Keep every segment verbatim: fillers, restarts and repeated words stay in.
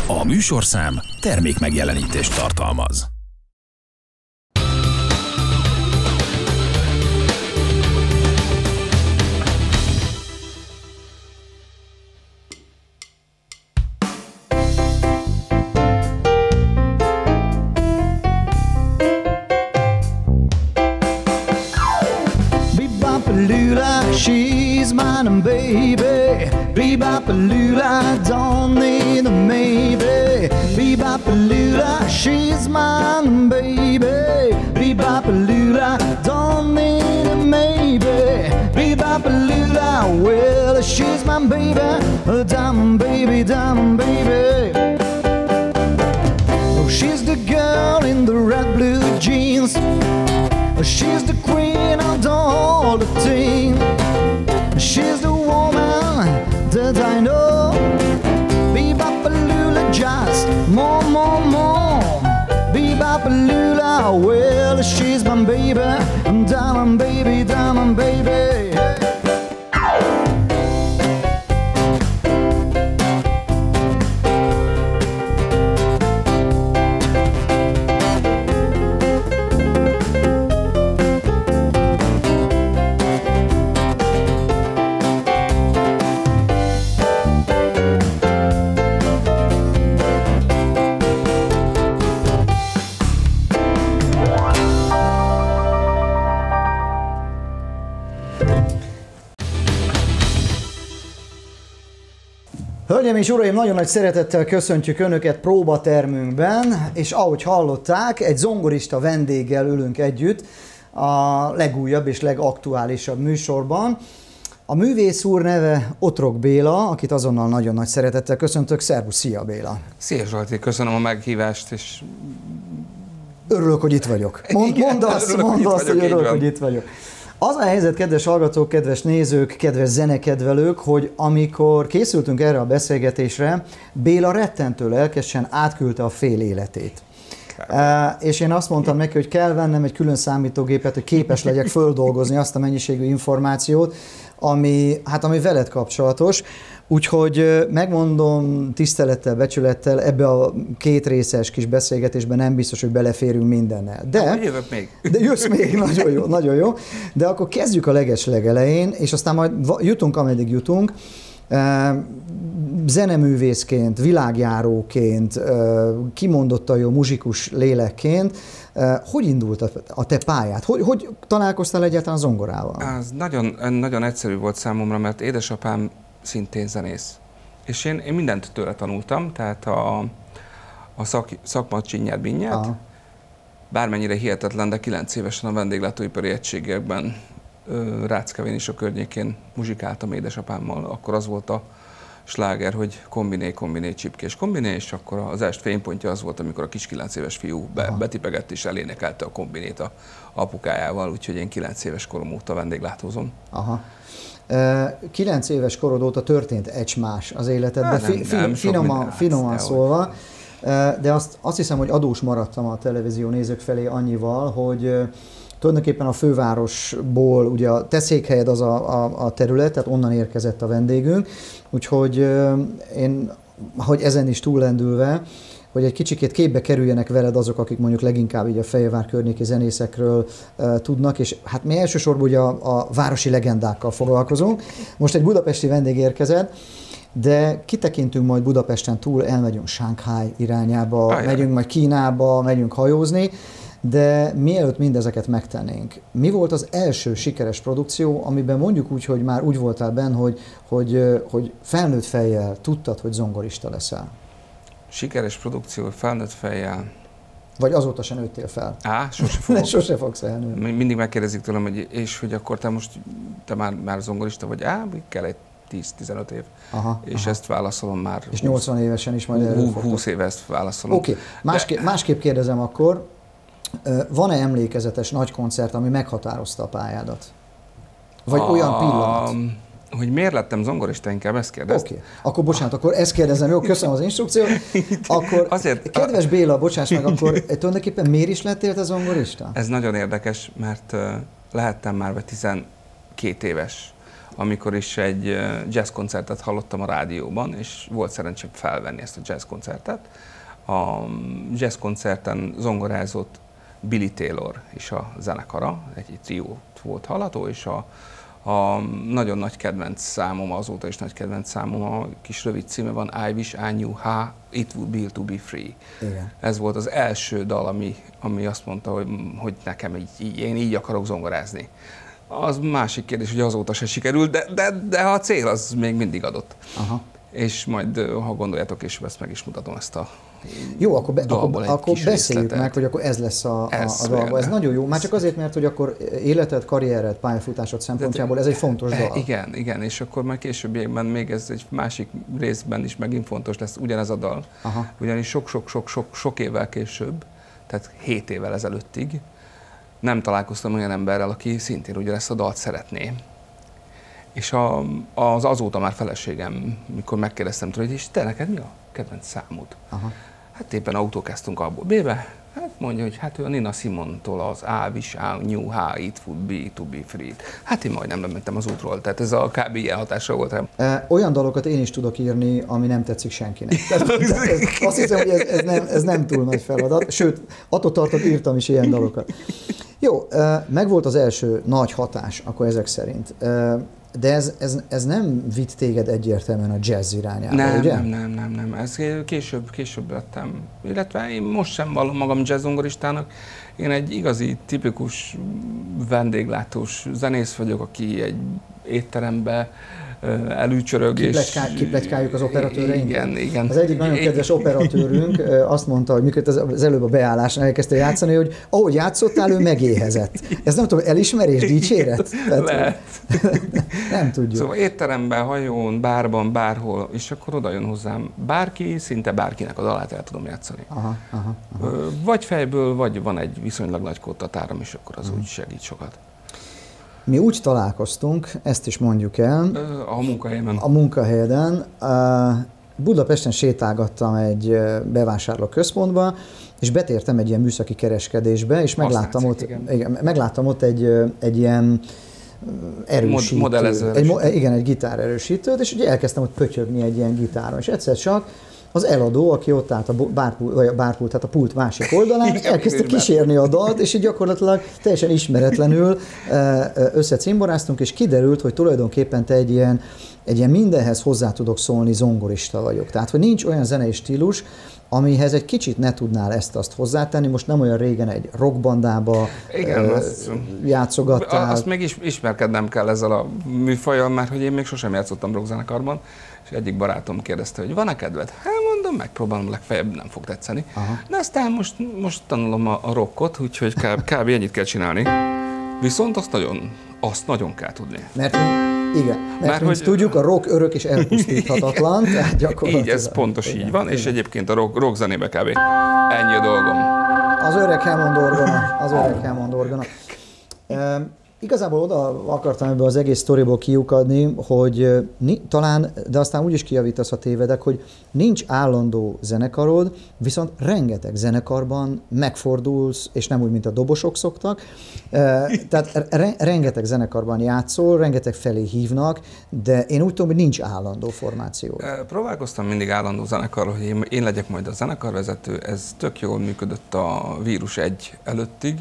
A műsorszám termék megjelenítést tartalmaz. She's mine, baby. Bebop-a-lula, don't need a maybe. Bebop-a-lula, she's mine, baby. Bebop-a-lula, don't need a maybe. Bebop-a-lula, well, she's my baby. A diamond baby, diamond baby. Oh, she's the girl in the red blue jeans. She's the queen of all the team. She's the woman that I know. Bebop-a-lula, just more, more, more. Bebop-a-lula, well, she's my baby. Diamond baby, diamond baby. Hölgyeim és uraim, nagyon nagy szeretettel köszöntjük Önöket próbatermünkben, és ahogy hallották, egy zongorista vendéggel ülünk együtt a legújabb és legaktuálisabb műsorban. A művész úr neve Otrok Béla, akit azonnal nagyon nagy szeretettel köszöntök. Szervusz, szia Béla! Szia Zsolti, köszönöm a meghívást, és... Örülök, hogy itt vagyok. Mond, Igen, mondd azt, örülök, mondd hogy azt, vagyok, hogy örülök, van. hogy itt vagyok. Az a helyzet, kedves hallgatók, kedves nézők, kedves zenekedvelők, hogy amikor készültünk erre a beszélgetésre, Béla rettentő lelkesen átküldte a fél életét. Uh, és én azt mondtam neki, hogy kell vennem egy külön számítógépet, hogy képes legyek földolgozni azt a mennyiségű információt, ami, hát ami veled kapcsolatos. Úgyhogy megmondom tisztelettel, becsülettel, ebbe a két részes kis beszélgetésben nem biztos, hogy beleférünk mindennel. De, hát, jövök még. De jössz még, nagyon jó, nagyon jó. De akkor kezdjük a leges legelején, és aztán majd jutunk, ameddig jutunk. Zeneművészként, világjáróként, kimondottan jó muzsikus lélekként, hogy indult a te pályád? Hogy, hogy találkoztál egyáltalán a zongorával? Ez nagyon, nagyon egyszerű volt számomra, mert édesapám szintén zenész. És én, én mindent tőle tanultam, tehát a, a szak, szakma csinyát-binyát, bármennyire hihetetlen, de kilenc évesen a vendéglátóipari egységekben Ráckevén is a környékén muzsikáltam édesapámmal. Akkor az volt a sláger, hogy kombiné, kombiné, csipkés kombiné, és akkor az első fénypontja az volt, amikor a kis kilenc éves fiú be, betipegett és elénekelte a kombinét a apukájával, úgyhogy én kilenc éves korom óta vendéglátózom. Aha. Kilenc éves korod óta történt egymás az életedben, nem, fi, fi, nem, finoman, finoman hát, szólva, de azt, azt hiszem, hogy adós maradtam a televízió nézők felé annyival, hogy tulajdonképpen a fővárosból, ugye a te székhelyed az a, a, a terület, tehát onnan érkezett a vendégünk, úgyhogy én, hogy ezen is túllendülve, hogy egy kicsikét képbe kerüljenek veled azok, akik mondjuk leginkább így a Fehérvár környéki zenészekről uh, tudnak, és hát mi elsősorban ugye a, a városi legendákkal foglalkozunk. Most egy budapesti vendég érkezett, de kitekintünk majd Budapesten túl, elmegyünk Shanghai irányába, ah, megyünk majd Kínába, megyünk hajózni, de mielőtt mindezeket megtennénk, mi volt az első sikeres produkció, amiben mondjuk úgy, hogy már úgy voltál benne, hogy, hogy, hogy felnőtt fejjel tudtad, hogy zongorista leszel? Sikeres produkció, felnőtt fejjel. Vagy azóta sem nőttél fel? Á, sose fogok. Sose fogsz felnőni. Mindig megkérdezik tőlem, hogy és hogy akkor te most te már, már zongorista vagy? Á, kell egy tíz-tizenöt év. Aha, és aha. Ezt válaszolom már. És nyolcvan évesen is majd előfogtok. húsz éve ezt válaszolom. Oké, okay. Másképp, másképp kérdezem akkor, van-e emlékezetes nagy koncert, ami meghatározta a pályádat? Vagy a... olyan pillanat? Hogy miért lettem zongorista, inkább ezt kérdezt. Oké, okay. Akkor bocsánat, akkor ezt kérdezem, jó, köszönöm az instrukciót. Akkor, Azért, kedves Béla, bocsáss meg, akkor tulajdonképpen miért is lettél te zongorista? Ez nagyon érdekes, mert lehettem már vagy tizenkét éves, amikor is egy jazz koncertet hallottam a rádióban, és volt szerencsém felvenni ezt a jazz koncertet. A jazz koncerten zongorázott Billy Taylor és a zenekara, egy trió volt hallható, és a, a nagyon nagy kedvenc számom, azóta is nagy kedvenc számom, a kis rövid címe van I Wish I Knew How It Would Be to Be Free. Igen. Ez volt az első dal, ami, ami azt mondta, hogy, hogy nekem így, így, én így akarok zongorázni. Az másik kérdés, hogy azóta se sikerült, de, de, de a cél az még mindig adott. Aha. És majd, ha gondoljátok, később ezt meg is mutatom, ezt a Jó, akkor, be, akkor, akkor beszéljük meg, hogy akkor ez lesz a, ez, a, a dalba. Ez nagyon jó, már csak azért, mert hogy akkor életed, karriered, pályafutásod szempontjából ez egy fontos dal. Igen, igen, és akkor majd későbbiekben még ez egy másik részben is megint fontos lesz ugyanez a dal. Aha. Ugyanis sok-sok-sok-sok évvel később, tehát hét évvel ezelőttig nem találkoztam olyan emberrel, aki szintén ugye ezt a dalt szeretné. És a, az azóta már feleségem, mikor megkérdeztem tőle, hogy és te neked mi a kedvenc számod? Aha. Hát éppen autókeztünk abból B-be, hát mondja, hogy hát ő a Nina Simontól az I Wish I Knew How It Would Be to Be Free. Hát én majdnem lementem az útról, tehát ez a kb. Ilyen hatása volt rám. E, olyan dalokat én is tudok írni, ami nem tetszik senkinek. Tehát, ez, azt hiszem, hogy ez, ez, nem, ez nem túl nagy feladat, sőt, attól tartok, írtam is ilyen dalokat. Jó, megvolt az első nagy hatás, akkor ezek szerint. De ez, ez, ez nem vitt téged egyértelműen a jazz irányába, nem, ugye? Nem, nem, nem, nem. Ez később, később lettem. Illetve én most sem vallom magam jazz-zongoristának. Én egy igazi, tipikus vendéglátós zenész vagyok, aki egy étterembe elücsörög. Kipletykáljuk az operatőreinket? Igen, igen. Az egyik nagyon kedves operatőrünk azt mondta, hogy mikor az előbb a beállásnál elkezdte játszani, hogy ahogy játszottál, ő megéhezett. Ez nem tudom, elismerés, dicséret? Tehát, lehet. Nem tudjuk. Szóval étteremben, hajón, bárban, bárhol, és akkor oda jön hozzám bárki, szinte bárkinek a dalát el tudom játszani. Aha, aha, aha. Vagy fejből, vagy van egy viszonylag nagy kódtatárom, és akkor az hmm. úgy segít sokat. Mi úgy találkoztunk, ezt is mondjuk el. A munkahelyemen. A munkahelyeden. Budapesten sétálgattam egy bevásárlóközpontba, és betértem egy ilyen műszaki kereskedésbe, és megláttam ott, igen. Igen, megláttam ott egy, egy ilyen erősítőt. Modellező egy, igen, egy gitárerősítőt, és ugye elkezdtem ott pötyögni egy ilyen gitáron, és egyszer csak az eladó, aki ott állt a bárpult, vagy a bárpult, tehát a pult másik oldalán, elkezdte kísérni a dalt, és így gyakorlatilag teljesen ismeretlenül összecimboráztunk, és kiderült, hogy tulajdonképpen te egy ilyen, egy ilyen mindenhez hozzá tudok szólni zongorista vagyok. Tehát, hogy nincs olyan zenei stílus, amihez egy kicsit ne tudnál ezt-azt hozzátenni. Most nem olyan régen egy rockbandába igen, ö, azt, játszogattál. Azt még is, ismerkednem kell ezzel a műfajjal, mert hogy én még sosem játszottam rockzenekarban, és egyik barátom kérdezte, hogy van-e kedved? Hát mondom, megpróbálom, legfeljebb nem fog tetszeni. Aha. De aztán most, most tanulom a, a rockot, úgyhogy kb, kb. Ennyit kell csinálni. Viszont azt nagyon, azt nagyon kell tudni. Mert igen, mert, mert hogy tudjuk, a rock örök és elpusztíthatatlan, tehát gyakorlatilag. Így, ez pontos igen, így van, igen. És egyébként a rock, rock zenébe kb. Ennyi a dolgom. Az öreg Hammond orgona, az öreg Hammond orgona. E, igazából oda akartam ebből az egész sztoriból kiukadni, hogy ni, talán, de aztán úgy is kijavítasz, ha tévedek, hogy nincs állandó zenekarod, viszont rengeteg zenekarban megfordulsz, és nem úgy, mint a dobosok szoktak. E, tehát re, rengeteg zenekarban játszol, rengeteg felé hívnak, de én úgy tudom, hogy nincs állandó formáció. Próbálkoztam mindig állandó zenekarra, hogy én, én legyek majd a zenekarvezető. Ez tök jól működött a vírus egy előttig.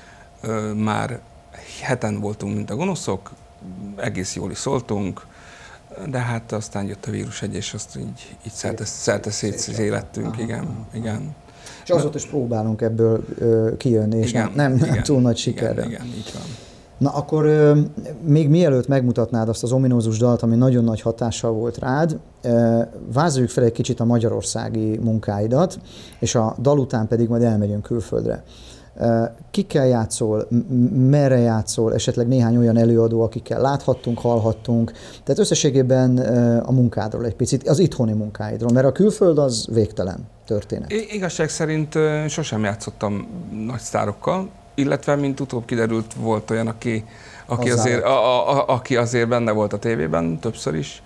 Már heten voltunk, mint a gonoszok, egész jól is szóltunk, de hát aztán jött a vírus egy, és azt így, így szerte, szerte szétszélettünk, igen, igen. És azóta is próbálunk ebből ö, kijönni, és igen, nem, nem, nem túl nagy sikerrel. Igen, igen, így van. Na akkor ö, még mielőtt megmutatnád azt az ominózus dalt, ami nagyon nagy hatással volt rád, ö, vázoljuk fel egy kicsit a magyarországi munkáidat, és a dal után pedig majd elmegyünk külföldre. Kikkel játszol, merre játszol, esetleg néhány olyan előadó, akikkel láthattunk, hallhattunk. Tehát összességében a munkádról egy picit, az itthoni munkáidról, mert a külföld az végtelen történet. I- igazság szerint sosem játszottam nagy sztárokkal, illetve mint utóbb kiderült, volt olyan, aki, aki, azért, a, a, aki azért benne volt a tévében, többször is.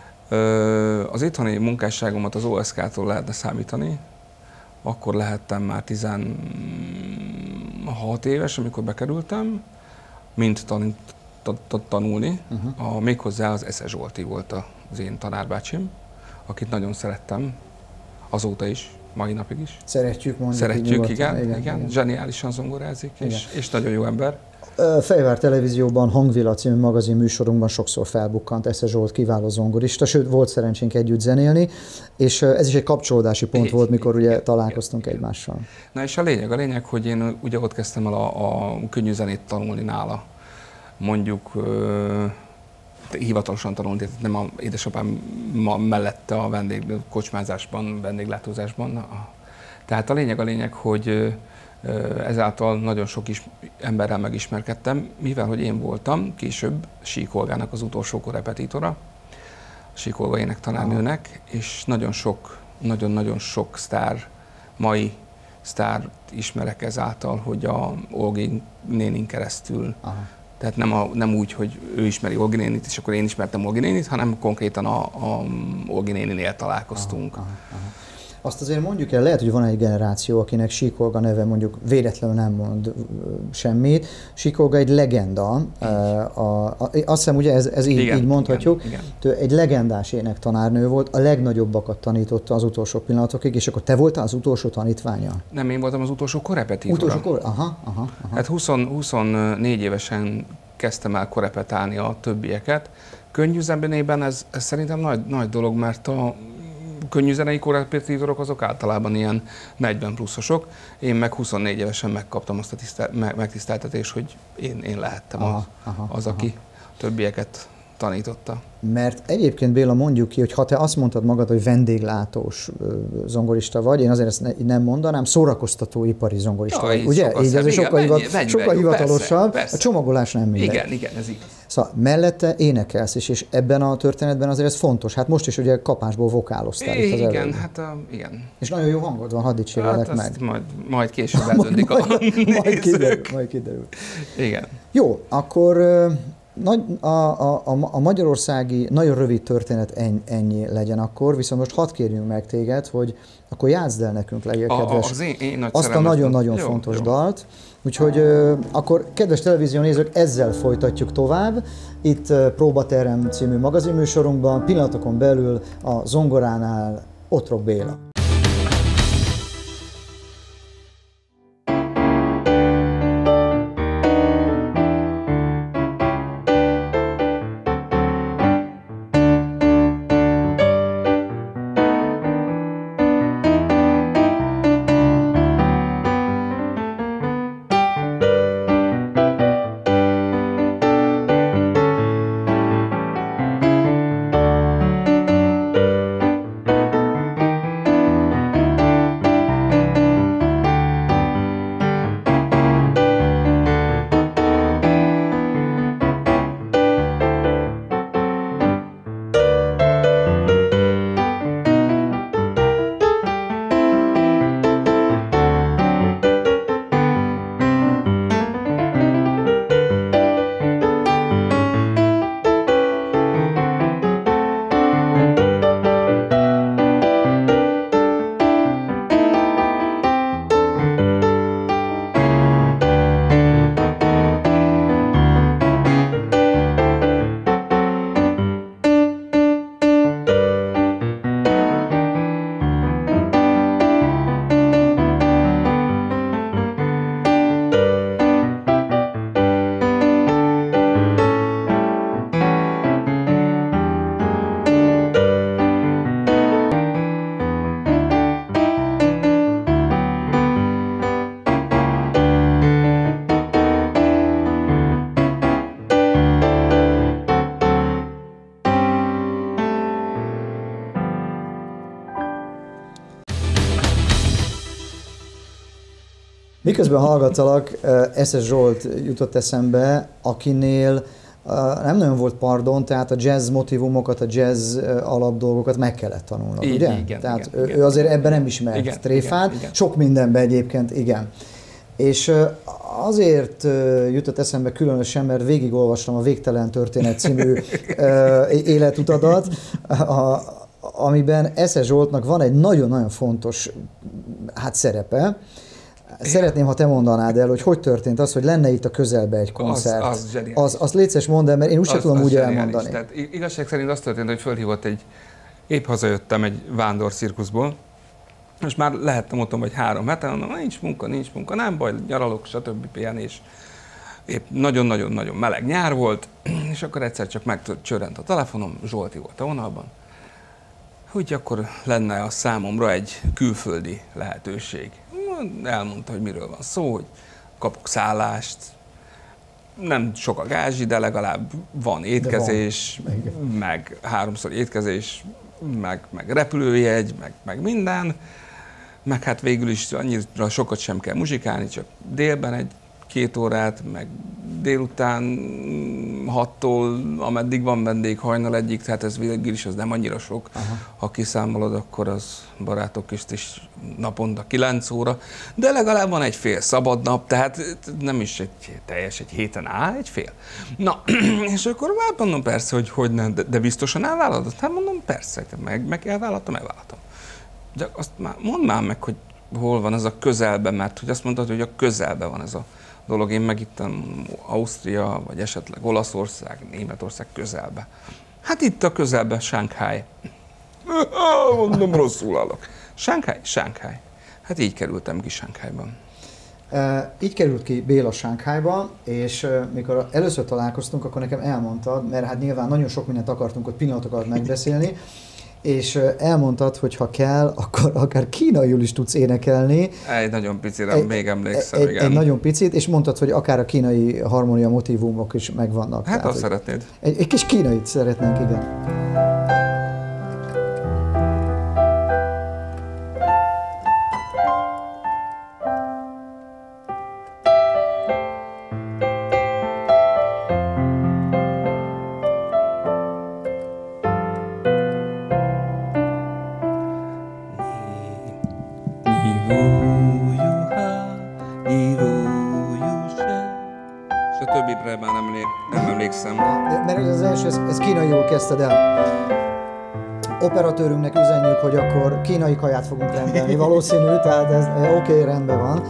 Az itthoni munkásságomat az o es ká-tól lehetne számítani. Akkor lehettem már tizenhat éves, amikor bekerültem, mint tanít, tanulni, uh-huh. a, méghozzá az Esze Zsolti volt az én tanárbácsim, akit nagyon szerettem, azóta is, mai napig is. Szeretjük, mondjuk. Szeretjük, igen, igen, igen, igen. Zseniálisan zongorázik, és, és nagyon jó ember. Fejvár Televízióban, Hangvilla című magazin műsorunkban sokszor felbukkant Esze Zsolt, kiváló zongorista, sőt volt szerencsénk együtt zenélni, és ez is egy kapcsolódási pont így, volt, mikor így, ugye igen, találkoztunk igen, egymással. Na és a lényeg, a lényeg, hogy én ugye ott kezdtem el a, a könnyű zenét tanulni nála. Mondjuk ö, hivatalosan tanulni, nem a édesapám mellette a vendég kocsmázásban, vendéglátózásban. Tehát a lényeg a lényeg, hogy ezáltal nagyon sok is emberrel megismerkedtem, mivel hogy én voltam később Síkolgának az utolsó korepetitora, Síkolga énektanárnőnek, és nagyon sok, nagyon-nagyon sok sztár, mai sztár ismerek ezáltal, hogy a Olgi nénin keresztül. Aha. Tehát nem, a, nem úgy, hogy ő ismeri Olgi nénit, és akkor én ismertem Olgi nénit, hanem konkrétan a, a Olgi néninél találkoztunk. Aha, aha, aha. Azt azért mondjuk el, lehet, hogy van egy generáció, akinek Síkolga neve mondjuk véletlenül nem mond semmit. Síkolga egy legenda. A, a, a, azt hiszem, ugye ez, ez így, igen, így mondhatjuk. Igen, igen. Egy legendás énektanárnő volt, a legnagyobbakat tanította az utolsó pillanatokig, és akkor te voltál az utolsó tanítványa? Nem, én voltam az utolsó korepetitora. Utolsó kor... Aha, aha, aha. Hát húsz, huszonnégy évesen kezdtem el korepetálni a többieket. Könnyű zenében ez, ez szerintem nagy, nagy dolog, mert a könnyű zenei korepetitorok azok általában ilyen negyven pluszosok, én meg huszonnégy évesen megkaptam azt a tisztel, meg, megtiszteltetést, hogy én, én lehettem aha, az, aha, az, aki aha. többieket tanította. Mert egyébként Béla, mondjuk ki, hogy ha te azt mondtad magad, hogy vendéglátós zongorista vagy, én azért ezt ne, nem mondanám, szórakoztató ipari zongorista ja, vagy, ugye? Így ez sokkal, hivat, mennyi, sokkal mennyi, hivatalosabb, persze, persze. A csomagolás nem mindegy. Igen, igen, ez igaz. Szóval mellette énekelsz is, és ebben a történetben azért ez fontos. Hát most is ugye kapásból vokáloztál é, itt az igen, előbb. hát uh, igen. És nagyon jó hangod van, hadd dicsérjelek hát meg. Majd, majd később eldöntik a majd kiderül, majd kiderül. Igen. Jó, akkor Nagy, a, a, a magyarországi nagyon rövid történet ennyi legyen akkor, viszont most hadd kérjünk meg téged, hogy akkor játszd el nekünk, legyen kedves, az én, én azt a nagyon-nagyon jó, fontos jó. dalt. Úgyhogy ö, akkor, kedves televíziónézők, ezzel folytatjuk tovább. Itt uh, Próbaterem című magazinműsorunkban, pillanatokon belül a zongoránál Otrok Béla. Miközben hallgattalak, Esze Zsolt jutott eszembe, akinél nem nagyon volt pardon, tehát a jazz motivumokat, a jazz alapdolgokat meg kellett tanulnod, így, ugye? Igen, tehát igen, ő, igen. ő azért ebben nem ismert igen, tréfát, igen, igen. Sok mindenben egyébként, igen. És azért jutott eszembe különösen, mert végigolvastam a Végtelen Történet című életutadat, a, amiben Esze Zsoltnak van egy nagyon-nagyon fontos hát szerepe. Szeretném, ha te mondanád el, hogy hogy történt az, hogy lenne itt a közelben egy koncert. Az, az zseniális. Az, azt légy szíves, mondd el, mert én úgysem Az- tudom az úgy zseniális. elmondani. Tehát igazság szerint az történt, hogy fölhívott egy, épp hazajöttem egy vándor cirkuszból, és már lehettem otthon vagy három hete, mondom, nincs munka, nincs munka, nem baj, nyaralok, stb. Pihenés. Épp nagyon-nagyon-nagyon meleg nyár volt, és akkor egyszer csak megcsörrent a telefonom, Zsolti volt a vonalban, hogy akkor lenne a számomra egy külföldi lehetőség. Elmondta, hogy miről van szó, hogy kapok szállást, nem sok a gázsi, de legalább van étkezés, van. meg háromszor étkezés, meg, meg repülőjegy, meg, meg minden, meg hát végül is annyira sokat sem kell muzsikálni, csak délben egy két órát, meg délután hattól, ameddig van vendég, hajnal egyik, tehát ez végül is az nem annyira sok. Aha. Ha kiszámolod, akkor az barátok közt is naponta kilenc óra, de legalább van egy fél szabad nap, tehát nem is egy teljes, egy héten áll, egy fél. Na, és akkor hát mondom persze, hogy hogy nem, de, de biztosan elvállalod? Hát mondom persze, meg, meg elvállaltam, elvállaltam. De azt már mondd már meg, hogy hol van ez a közelben, mert hogy azt mondtad, hogy a közelben van ez a dolog, én meg itt Ausztria, vagy esetleg Olaszország, Németország közelbe. Hát itt a közelben Shanghai. Mondom, rosszul állok. Shanghai? Shanghai. Hát így kerültem ki Shanghaiban. E, így került ki Béla Shanghaiba, és e, mikor először találkoztunk, akkor nekem elmondtad, mert hát nyilván nagyon sok mindent akartunk ott pillanatokat megbeszélni, és elmondtad, hogy ha kell, akkor akár kínaiul is tudsz énekelni. Egy nagyon picire, egy, még emlékszem, egy, igen. Egy nagyon picit, és mondtad, hogy akár a kínai harmónia motívumok is megvannak. Hát tehát, azt szeretnéd. Egy, egy kis kínait szeretnénk, igen. Kezdted el. Operatőrünknek üzenjük, hogy akkor kínai kaját fogunk rendelni, valószínű, tehát ez oké, okay, rendben van.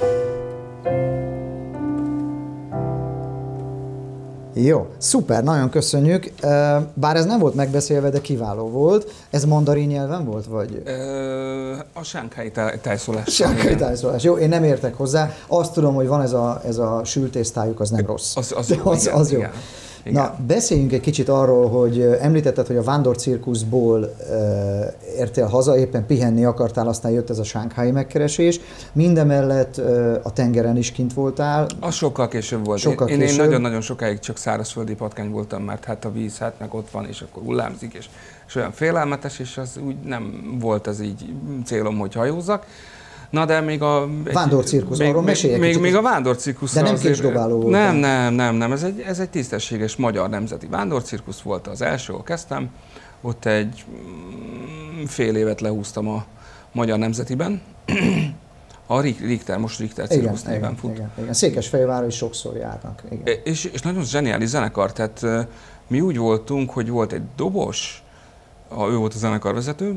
Jó, szuper, nagyon köszönjük. Bár ez nem volt megbeszélve, de kiváló volt. Ez mandarin nyelven volt, vagy? A sánghái tájszólás. Sánghái tájszólás. Jó, én nem értek hozzá. Azt tudom, hogy van ez a, ez a sültésztájuk, az nem rossz. Az, az, jó, az, igen, az jó. Igen. Igen. Na, beszéljünk egy kicsit arról, hogy említetted, hogy a vándorcirkuszból e, értél haza, éppen pihenni akartál, aztán jött ez a shanghai megkeresés. Mindemellett e, a tengeren is kint voltál. Az sokkal később volt. Sokkal én, később. én nagyon-nagyon sokáig csak szárazföldi patkány voltam, mert hát a víz hát meg ott van, és akkor hullámzik, és, és olyan félelmetes, és az úgy nem volt az így célom, hogy hajózzak. Na de még a... Vándorcirkusz, arról mesélj egy még, kicsit. még a vándorcirkusz. De nem kicsdobáló volt. Nem, nem, nem, nem. Ez egy, ez egy tisztességes magyar nemzeti vándorcirkusz volt az első, ahol kezdtem. Ott egy fél évet lehúztam a Magyar Nemzetiben. A Richter, most Richter cirkusz néven igen, fut. Igen, igen. Székesfehérvárra is sokszor járnak. Igen. És, és nagyon zseniális zenekar, tehát mi úgy voltunk, hogy volt egy dobos, ő volt a zenekarvezető,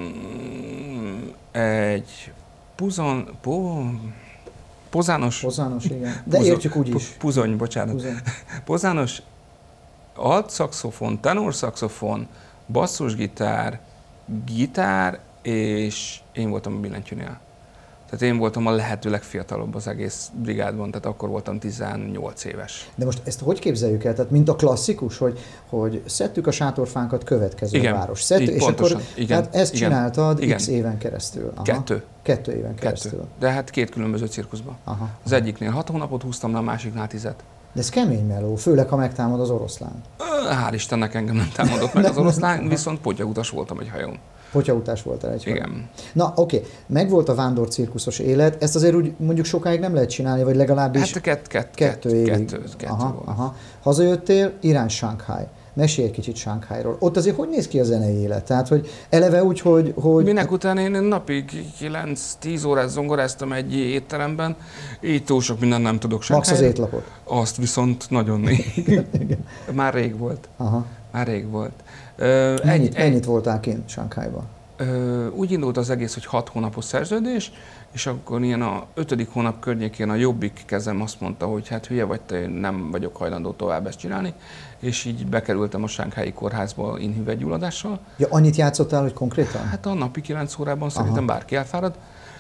egy Puzon, po, pozános, pozános, igen. De Puzon, értjük úgy is. Puzony, bocsánat. Puzony. Pozános, alt szaxofon, tenor szaxofon, basszusgitár, gitár, és én voltam a billentyűnél. Tehát én voltam a lehető legfiatalabb az egész brigádban, tehát akkor voltam tizennyolc éves. De most ezt hogy képzeljük el? Tehát mint a klasszikus, hogy, hogy szedtük a sátorfánkat, következő igen, város. Szedtük, és pontosan, akkor igen, hát ezt igen, csináltad igen. x éven keresztül. Aha. Kettő. Kettő éven Kettő. keresztül. De hát két különböző cirkuszban. Aha. Az egyiknél hat hónapot húztam, a másiknál tizet. De ez kemény meló, főleg ha megtámad az oroszlán. Hál' Istennek engem nem támadott meg az oroszlán, viszont potyautas voltam egy hajón. Potyautás voltál egy hajón. Igen. Na oké, okay. Megvolt a vándorcirkuszos élet, ezt azért úgy mondjuk sokáig nem lehet csinálni, vagy legalábbis hát kett, kett, kettő kett, évig. Kettő, kettő aha, volt. aha. Hazajöttél, irány Shanghai. Mesélj egy kicsit Shanghairól. Ott azért hogy néz ki a zenei élet? Tehát, hogy eleve úgy, hogy... hogy... Minek után én napig kilenc-tíz órát zongoráztam egy étteremben, így túl sok minden nem tudok sem. Max az étlapot. Azt viszont nagyon igen, igen. Már rég volt. Aha. Már rég volt. Uh, mennyit, egy, mennyit egy... voltál kint Shanghaiban? Ö, úgy indult az egész, hogy hat hónapos szerződés, és akkor ilyen a ötödik hónap környékén a jobbik kezem azt mondta, hogy hát hülye vagy, te, nem vagyok hajlandó tovább ezt csinálni, és így bekerültem a Sánghái kórházba inhüvelygyulladással. Ja, annyit játszottál, hogy konkrétan? Hát a napi kilenc órában Aha. szerintem bárki elfárad.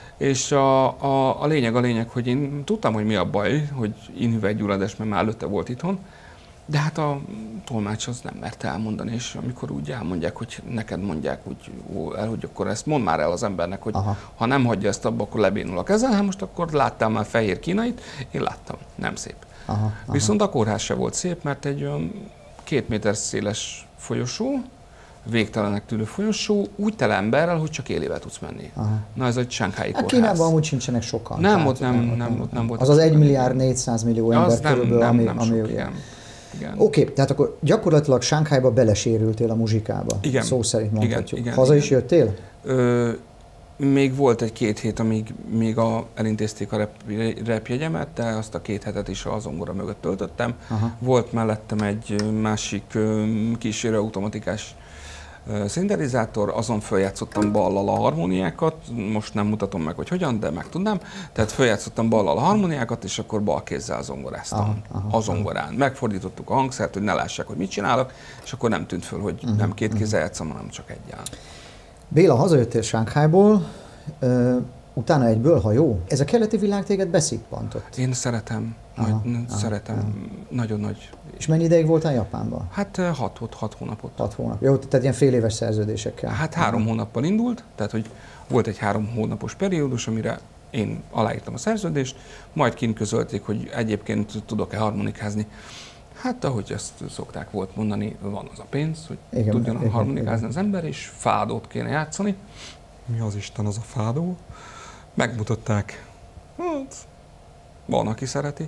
És a, a, a lényeg a lényeg, hogy én tudtam, hogy mi a baj, hogy inhüvelygyulladás, mert már előtte volt itthon, de hát a tolmács az nem merte elmondani, és amikor úgy elmondják, hogy neked mondják úgy el, hogy akkor ezt mondd már el az embernek, hogy Aha. ha nem hagyja ezt abba, akkor lebénul a kezel, hát most akkor láttál már fehér kínait, én láttam, nem szép. Aha, aha. Viszont a kórház se volt szép, mert egy olyan két méter széles folyosó, végtelenek tűnő folyosó, úgy tele emberrel, hogy csak élével tudsz menni. Aha. Na ez egy Sánghái kórház. Kínában amúgy sincsenek sokan. Nem, ott nem, nem, nem, nem, nem volt. Az az egy milliárd négyszáz millió ember körülbelül, ami, nem ami sok, igen. Oké, okay, tehát akkor gyakorlatilag Sánkhájba belesérültél a muzsikába. Igen. Szó szerint mondhatjuk. Igen, igen, Haza igen. is jöttél? Ö, még volt egy-két hét, amíg még a, elintézték a rep, repjegyemet, de azt a két hetet is a zongora mögött töltöttem. Aha. Volt mellettem egy másik kísérő automatikás szintetizátor, azon följátszottam ballal a harmóniákat, most nem mutatom meg, hogy hogyan, de meg tudnám. Tehát följátszottam ballal a harmóniákat, és akkor bal kézzel zongoráztam aha, aha, a zongorán. Megfordítottuk a hangszert, hogy ne lássák, hogy mit csinálok, és akkor nem tűnt föl, hogy uh-huh, nem két kézzel játszom, hanem csak egyel. Béla, hazajöttél Sánkhájból, uh, utána egyből hajó. Ez a keleti világ téged beszippantott? Én szeretem, aha, nagy, aha, szeretem, aha. nagyon nagy. És mennyi ideig voltál Japánban? Hát hat, hat hónapot. Hat hónap. Jó, tehát ilyen fél éves szerződésekkel. Hát három hónappal indult, tehát hogy volt egy három hónapos periódus, amire én aláírtam a szerződést, majd kint közölték, hogy egyébként tudok-e harmonikázni. Hát ahogy ezt szokták volt mondani, van az a pénz, hogy igen, tudjon igen, harmonikázni igen. az ember, és fádót kéne játszani. Mi az Isten az a fádó? Megmutatták. Hát, van, aki szereti.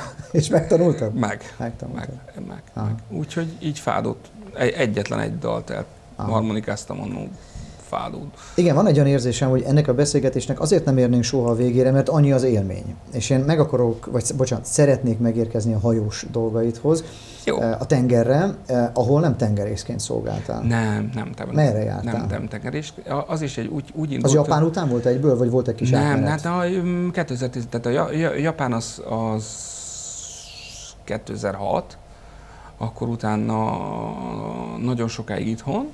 És megtanultad? Meg. Megtanultad. Meg, meg, meg. Úgyhogy így fádót, egyetlen egy dalt el harmonikáztam annó fádót. Igen, van egy olyan érzésem, hogy ennek a beszélgetésnek azért nem érnénk soha a végére, mert annyi az élmény. És én meg akarok, vagy bocsánat, szeretnék megérkezni a hajós dolgaidhoz, jó. a tengerre, ahol nem tengerészként szolgáltál. Nem, nem. Te, Merre jártál? Nem, nem tengerész. Az is egy úgy, úgy indult. Az Japán után volt egyből, vagy volt egy kis nem, átmenet? Nem, hát a kétezer-tíz, tehát a Japán az, az kétezer-hat, akkor utána nagyon sokáig itthon,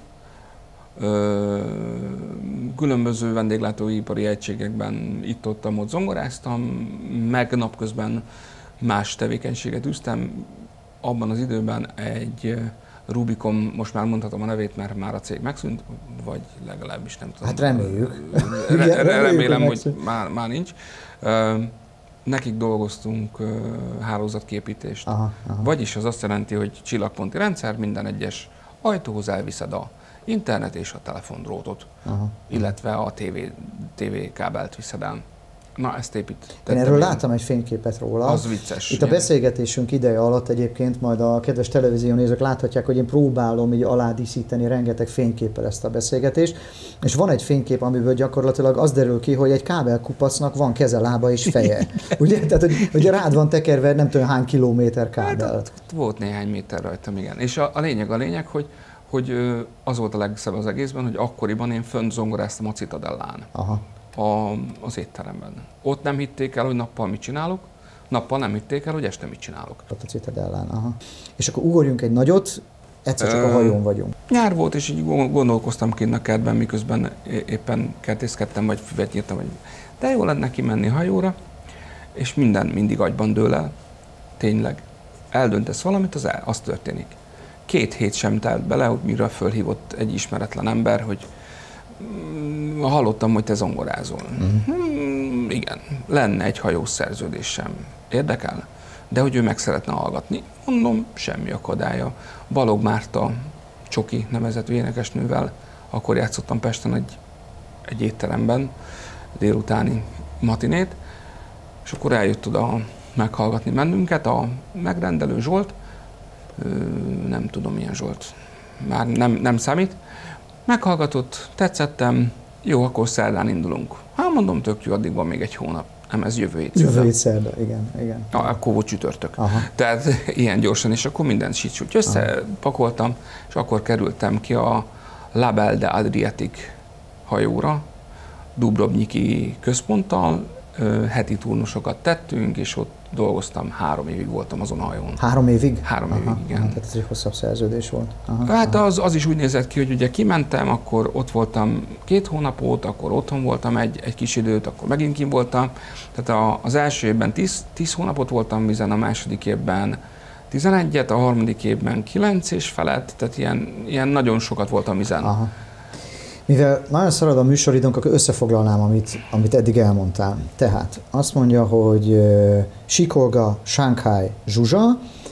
Ö, különböző vendéglátóipari egységekben itt-ottam, ott zongoráztam, meg napközben más tevékenységet űztem. Abban az időben egy Rubicon, most már mondhatom a nevét, mert már a cég megszűnt, vagy legalábbis nem tudom. Hát reméljük. Re, re, re, remélem, hogy már, már nincs. Ö, nekik dolgoztunk ö, hálózatképítést. Aha, aha. Vagyis az azt jelenti, hogy csillagponti rendszer, minden egyes ajtóhoz elviszed a internet és a telefondrótot, aha, illetve a tévé, tévé kábelt viszed el. Na, ezt építettem. Én erről láttam egy fényképet róla. Az vicces. Itt a beszélgetésünk ideje alatt egyébként majd a kedves televíziónézők láthatják, hogy én próbálom így aládíszíteni rengeteg fényképpel ezt a beszélgetést. És van egy fénykép, amiből gyakorlatilag az derül ki, hogy egy kábelkupacnak van keze, lába és feje. Ugye? Tehát, hogy, hogy rád van tekerve nem tudom hány kilométer kábel. Hát, volt néhány méter rajtam, igen. És a, a lényeg a lényeg, hogy hogy az volt a legszebb az egészben, hogy akkoriban én fönt zongoráztam a Citadellán, Aha. A, az étteremben. Ott nem hitték el, hogy nappal mit csinálok, nappal nem hitték el, hogy este mit csinálok. Ott a Citadellán, aha. És akkor ugorjunk egy nagyot, egyszer csak Ö, a hajón vagyunk. Nyár volt, és így gondolkoztam kint a kertben, miközben éppen kertészkedtem, vagy füvet nyírtam, vagy... de jó lenne kimenni hajóra, és minden mindig agyban dől el. Tényleg. Eldöntesz valamit, az, el, az történik. Két hét sem telt bele, hogy mire fölhívott egy ismeretlen ember, hogy mm, hallottam, hogy te zongorázol. Uh-huh. Mm, igen, lenne egy hajós szerződésem. Érdekel? De hogy ő meg szeretne hallgatni. Mondom, semmi akadálya. Balog Márta Csoki nevezetű énekesnővel, akkor játszottam Pesten egy, egy étteremben, délutáni matinét, és akkor eljött oda meghallgatni bennünket a megrendelő Zsolt, nem tudom milyen Zsolt, már nem, nem számít. Meghallgatott, tetszettem, jó, akkor szerdán indulunk. Hát mondom, tök jó, addig van még egy hónap. Nem, ez jövő hét. Jövő hét szerda, igen, igen. Ah, akkor volt csütörtök. Aha. Tehát ilyen gyorsan, és akkor mindent sítsúgy összepakoltam, és akkor kerültem ki a Label de Adriatic hajóra, Dubrovniki központtal, heti turnusokat tettünk, és ott dolgoztam, három évig voltam azon a hajón. Három évig? Három aha, évig, igen. Aha, tehát ez egy hosszabb szerződés volt. Aha, hát aha. Az, az is úgy nézett ki, hogy ugye kimentem, akkor ott voltam két hónapot, akkor otthon voltam egy, egy kis időt, akkor megint kint voltam. Tehát a, az első évben tíz, tíz hónapot voltam vizen, a második évben tizenegyet, a harmadik évben kilenc és felett, tehát ilyen, ilyen nagyon sokat voltam vizen. Aha. Mivel nagyon szalad a műsoridőnk, akkor összefoglalnám, amit, amit eddig elmondtál. Tehát azt mondja, hogy uh, Sikolga, Shanghai, Zsuzsa,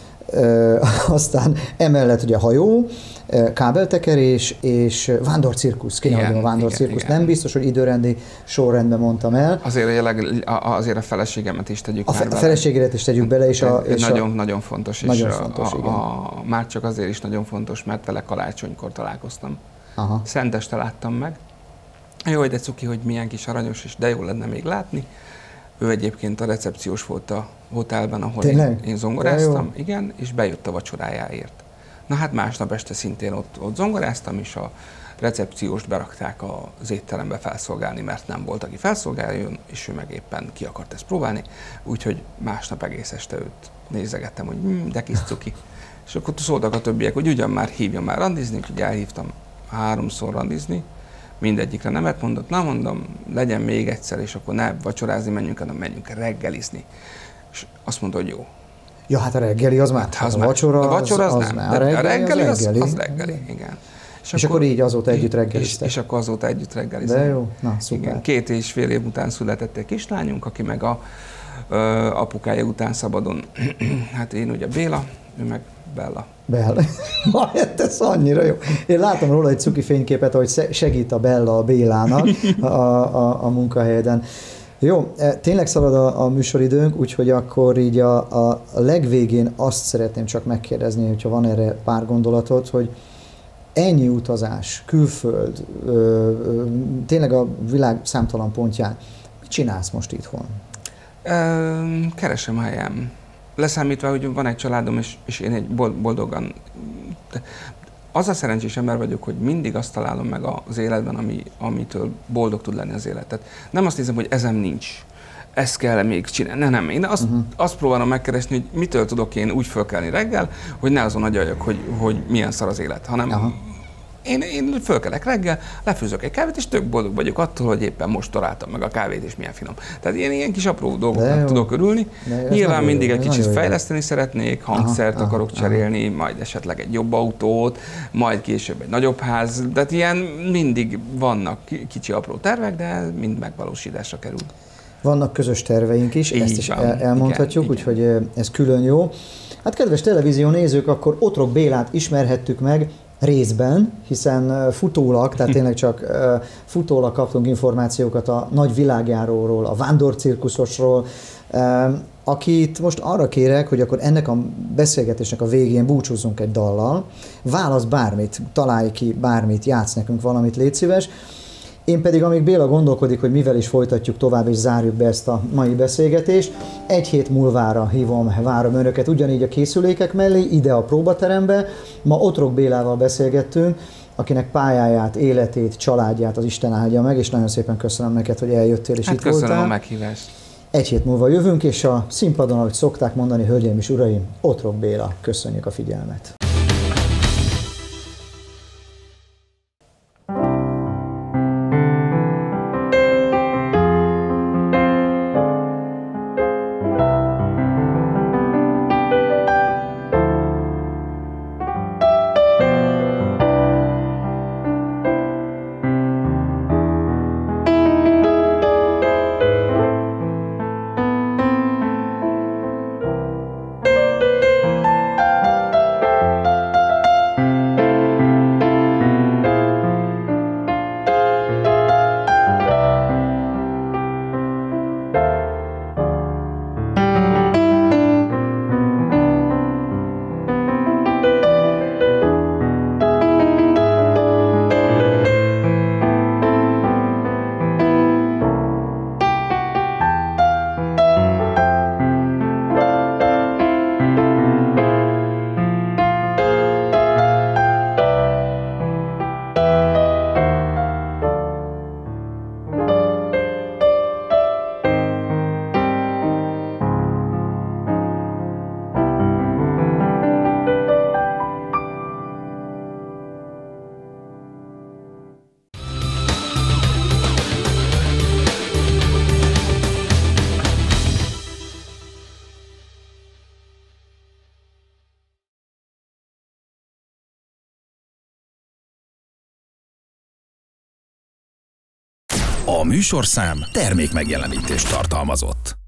uh, aztán emellett ugye hajó, uh, kábeltekerés és vándorcirkusz. Kinehagyom a vándorcirkusz. Nem biztos, hogy időrendi sorrendben mondtam el. Azért a, leg, azért a feleségemet is tegyük a fe, bele. A feleségedet is tegyük bele. És a, és nagyon, a, nagyon fontos. Nagyon és fontos, a, igen. A, a, már csak azért is nagyon fontos, mert vele karácsonykor találkoztam. Aha. Szenteste láttam meg. Jó, de cuki, hogy milyen kis aranyos, és de jó lenne még látni. Ő egyébként a recepciós volt a hotelben, ahol én, én zongoráztam, igen, és bejött a vacsorájáért. Na hát másnap este szintén ott, ott zongoráztam, és a recepcióst berakták az étterembe felszolgálni, mert nem volt, aki felszolgáljon, és ő meg éppen ki akart ezt próbálni, úgyhogy másnap egész este őt nézegettem, hogy hm, de kis cuki. És akkor szóltak a többiek, hogy ugyan már hívjam már randizni, úgyhogy elhívtam háromszor randizni, mindegyikre nemet mondott, na mondom, legyen még egyszer, és akkor ne vacsorázni menjünk, hanem menjünk reggelizni. És azt mondta, hogy jó. Ja, hát a reggeli az már, hát az a már. vacsora a vacsora az, az nem, már. A reggeli, a reggeli az, reggeli. az reggeli, igen. És, és akkor, akkor így azóta együtt reggeliztek. És, és akkor azóta együtt reggeliztek. De jó, na szuper. Igen, két és fél év után született egy kislányunk, aki meg a ö, apukája után szabadon, hát én ugye Béla, ő meg Bella. Bella. Hát ez annyira jó. Én látom róla egy cuki fényképet, hogy segít a Bella a Bélának a, a, a munkahelyeden. Jó, tényleg szalad a, a műsoridőnk, úgyhogy akkor így a, a legvégén azt szeretném csak megkérdezni, hogyha van erre pár gondolatod, hogy ennyi utazás, külföld, ö, ö, tényleg a világ számtalan pontján, mit csinálsz most itthon? Keresem a helyem. Leszámítva, hogy van egy családom, és, és én egy boldogan... Az a szerencsés ember vagyok, hogy mindig azt találom meg az életben, ami, amitől boldog tud lenni az élet. Tehát nem azt hiszem, hogy ezem nincs, ezt kell még csinálni. Nem, nem. Én azt, uh-huh. azt próbálom megkeresni, hogy mitől tudok én úgy fölkelni reggel, hogy ne azon agyaljak, hogy, hogy milyen szar az élet, hanem uh-huh. én, én fölkelek reggel, lefőzök egy kávét, és tök boldog vagyok attól, hogy éppen most találtam meg a kávét, és milyen finom. Tehát ilyen, ilyen kis apró dolgoknak tudok örülni. Nyilván mindig jó, egy kicsit fejleszteni jó. szeretnék, hangszert aha, akarok aha, cserélni, aha. majd esetleg egy jobb autót, majd később egy nagyobb ház. Tehát ilyen mindig vannak kicsi apró tervek, de mind megvalósításra kerül. Vannak közös terveink is, így ezt is van. elmondhatjuk, igen, úgyhogy igen. ez külön jó. Hát kedves televízió nézők, akkor Otrok Bélát ismerhettük meg, részben, hiszen futólag, tehát tényleg csak futólag kaptunk információkat a nagy világjáróról, a vándorcirkuszosról, akit most arra kérek, hogy akkor ennek a beszélgetésnek a végén búcsúzzunk egy dallal, válasz bármit, találj ki bármit, játsz nekünk valamit, légy szíves. Én pedig, amíg Béla gondolkodik, hogy mivel is folytatjuk tovább, és zárjuk be ezt a mai beszélgetést, egy hét múlvára hívom, várom önöket ugyanígy a készülékek mellé, ide a próbaterembe. Ma Otrok Bélával beszélgettünk, akinek pályáját, életét, családját az Isten áldja meg, és nagyon szépen köszönöm neked, hogy eljöttél és hát itt köszönöm voltál. a meghívást. Egy hét múlva jövünk, és a színpadon, ahogy szokták mondani, hölgyeim és uraim, Otrok Béla. Köszönjük a figyelmet. A műsorszám termék megjelenítést tartalmazott.